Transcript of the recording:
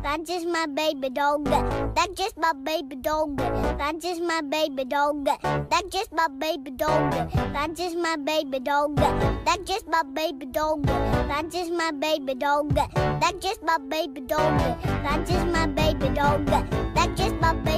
That's just my baby dog. That's just my baby dog. That's just my baby dog. That's just my baby dog. That's just my baby dog. That's just my baby dog. That's just my baby dog. That's just my baby dog. That's just my baby dog. That's just my baby